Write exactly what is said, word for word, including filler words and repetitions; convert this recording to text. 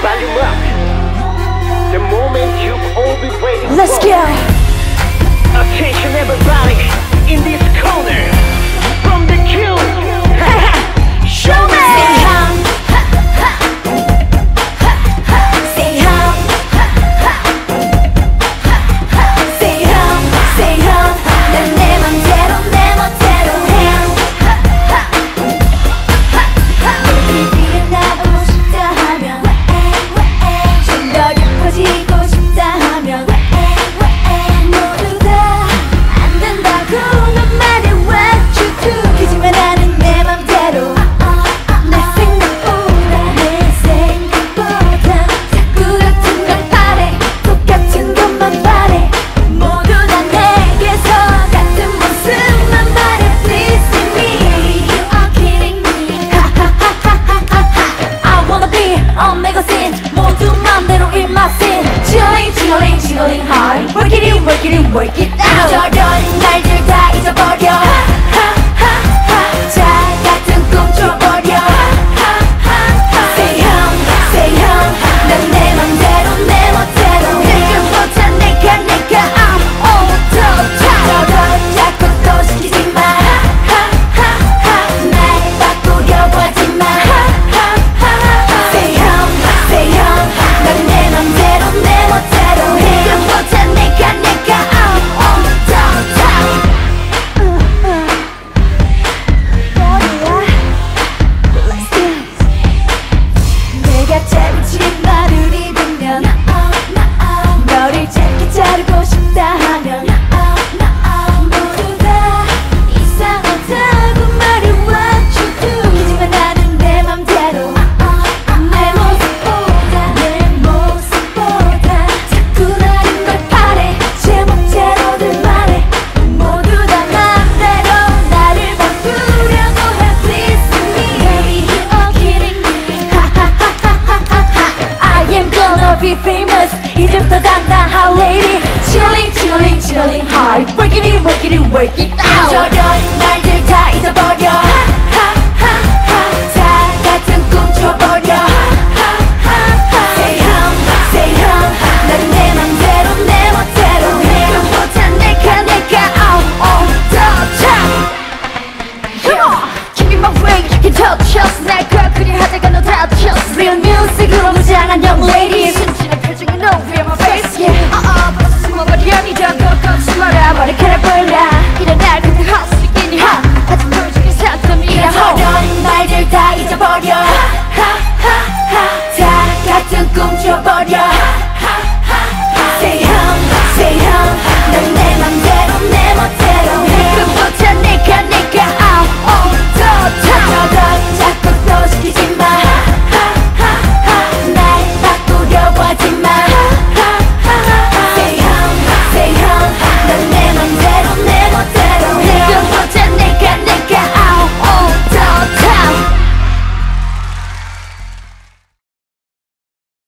volume up. The moment you've all been waiting Let's for. go. Attention everybody in this corner. From the Q. Show me. Say hum. Say hum. Say hum. Say hum. 난 내 맘대로 내 멋대로 해. 일어나고 싶다 하면 좀 더 깊어지고 싶다 하면 모두 다 안 된다고 넌 말해 what you do. 그지만 나는 내 맘대로 내 생각보다 내 생각보다 자꾸 같은 걸 바래. 똑같은 것만 바래. 모두 다 내게서 같은 모습만 바래. Please see me. You are kidding me. I wanna be on magazine. 모두 맘대로 in my scene. Chilling chilling chilling hard. Work it in work it in work it out. 저런 날들 다 잊어버려. 자 같은 꿈 줘버려. Say hum say hum. 난 내 맘대로 내 멋대로 지금부터 내가 내가 I'm on the top. 저런 자꾸 또 시키지 마. 날 바꾸려고 하지 마. Say hum say hum. 난 내 맘대로 내 멋대로 지금부터 내가 내가 I'm on the top. 내가 잘못인 말을 입으면 너를 짧게 자르고 싶다 하면 모두 다 이상하다고 말해 what you do. 하지만 나는 내 맘대로 내 모습보다 내 모습보다 자꾸 다른 걸 바래. 제 멋대로들 말해. 모두 다 맘대로 나를 바꾸려고 해. Please me. Baby you are kidding me. I am gonna be famous. 이제부터 당당한 lady. Chilling chilling chilling hard. Work it in work it in work it out. 저런 날들 다 잊어버려.